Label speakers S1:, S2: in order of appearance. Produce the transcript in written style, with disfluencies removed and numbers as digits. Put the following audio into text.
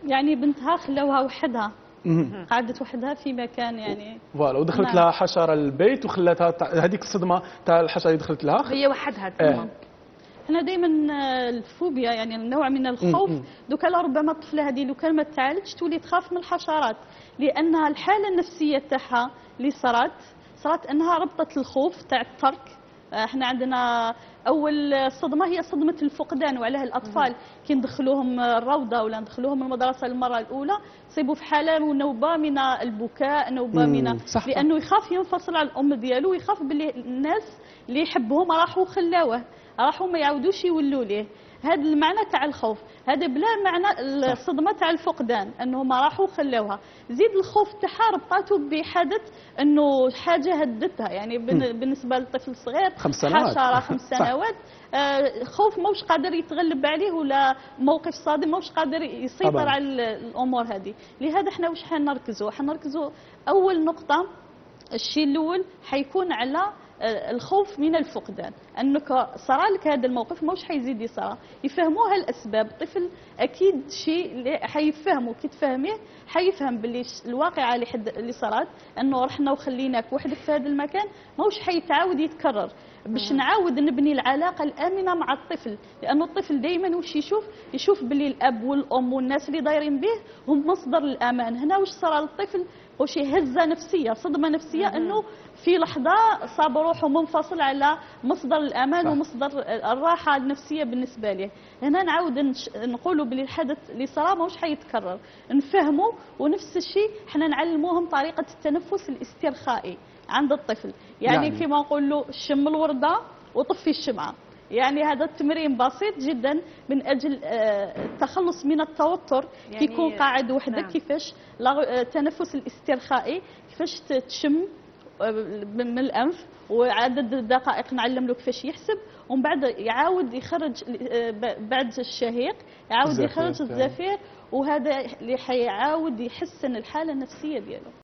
S1: يعني بنتها خلاوها وحدها، قعدت وحدها في مكان يعني
S2: فوالا، ودخلت لها حشره للبيت وخلاتها هذيك الصدمه تاع الحشره اللي دخلت لها
S3: هي وحدها تما.
S1: احنا دائما الفوبيا يعني النوع من الخوف دوكا ربما الطفله هذه لو كان ما تعالجش تولي تخاف من الحشرات، لانها الحاله النفسيه تاعها اللي صارت انها ربطت الخوف تاع الترك. احنا عندنا اول صدمه هي صدمه الفقدان، وعلاه الاطفال كي ندخلوهم الروضه ولا ندخلوهم المدرسه المره الاولى يصيبوا في حاله ونوبه من البكاء، نوبه من لانه يخاف ينفصل على الام ديالو، ويخاف باللي الناس اللي يحبهم راحوا خلاوه، راحوا ما يعاودوش يولوا ليه. هذا المعنى تاع الخوف، هذا بلا معنى الصدمه تاع الفقدان انه ما راحوا خلاوها. زيد الخوف تاعها ربطاته بحدث انه حاجه هدتها، يعني بالنسبه للطفل الصغير
S2: 5 سنوات
S1: حشره 5 سنوات خوف موش قادر يتغلب عليه، ولا موقف صادم موش قادر يسيطر طبعا على الامور هذه. لهذا احنا واش حنركزوا اول نقطه، الشيء الاول حيكون على الخوف من الفقدان، انك صرا لك هذا الموقف موش حيزيد يصرا، يفهموها الاسباب. الطفل اكيد شيء اللي حيفهمه كي تفهميه، حيفهم باللي الواقعه اللي صارت انه رحنا وخليناك وحدك في هذا المكان موش حيتعاود يتكرر، باش نعاود نبني العلاقه الامنه مع الطفل. لانه الطفل دائما واش يشوف باللي الاب والام والناس اللي دايرين به هم مصدر الامان. هنا واش صار للطفل؟ واش هزه نفسيه، صدمه نفسيه، انه في لحظه صاب روحه منفصل على مصدر الامان ومصدر الراحه النفسيه بالنسبه له. هنا نعاود نقولوا بلي الحدث اللي صار ماهوش حيتكرر، نفهموا. ونفس الشيء حنا نعلموهم طريقه التنفس الاسترخائي عند الطفل، يعني كيما نقول له شم الورده وطفي الشمعه. يعني هذا التمرين بسيط جدا من اجل التخلص من التوتر. يعني كيكون قاعد وحدك كيفاش التنفس الاسترخائي، كيفاش تشم من الانف، وعدد الدقائق نعلم له كيفاش يحسب، ومن بعد يعاود يخرج بعد الشهيق يعاود يخرج الزفير، وهذا اللي حيعاود يحسن الحاله النفسيه ديالو.